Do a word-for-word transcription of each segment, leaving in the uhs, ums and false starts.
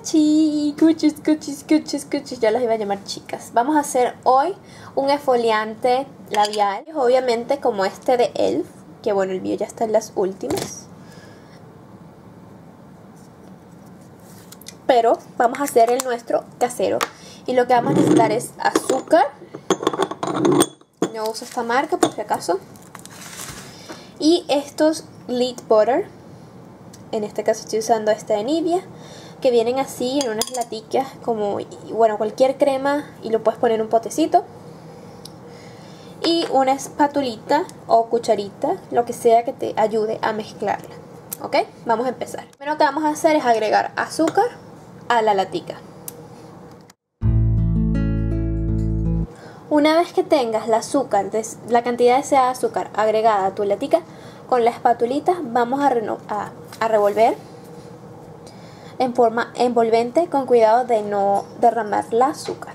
Cuchi, cuchis, cuchis, cuchis, cuchis. Ya las iba a llamar chicas. Vamos a hacer hoy un exfoliante labial. Obviamente como este de E L F. Que bueno, el mío ya está en las últimas. Pero vamos a hacer el nuestro casero. Y lo que vamos a necesitar es azúcar. No uso esta marca por si acaso. Y estos Lid Butter. En este caso estoy usando este de Nivea, que vienen así en unas laticas como, bueno, cualquier crema, y lo puedes poner en un potecito. Y una espatulita o cucharita, lo que sea que te ayude a mezclarla. ¿Ok? Vamos a empezar. Lo primero que vamos a hacer es agregar azúcar a la latica. Una vez que tengas el azúcar, la cantidad deseada de azúcar agregada a tu latica, con la espatulita vamos a, a, a revolver en forma envolvente, con cuidado de no derramar el azúcar.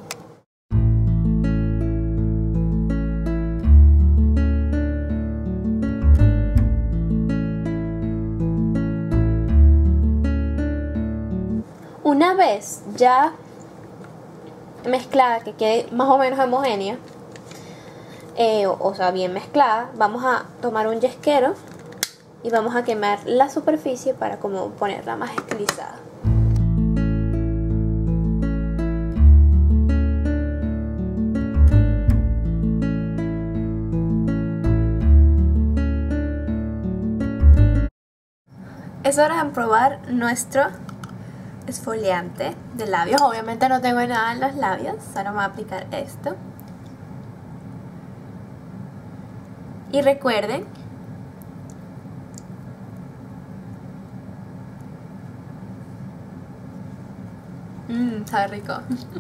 Una vez ya mezclada, que quede más o menos homogénea, eh, o, o sea bien mezclada, vamos a tomar un yesquero y vamos a quemar la superficie para como ponerla más estilizada. Es hora de probar nuestro exfoliante de labios. Obviamente no tengo nada en los labios, ahora voy a aplicar esto. Y recuerden Mmm, sabe rico.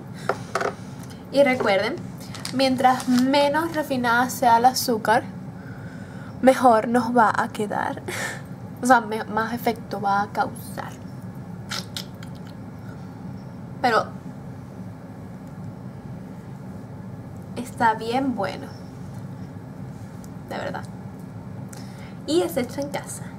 Y recuerden, mientras menos refinada sea el azúcar, mejor nos va a quedar. O sea, más efecto va a causar. Pero está bien bueno, de verdad. Y es hecho en casa.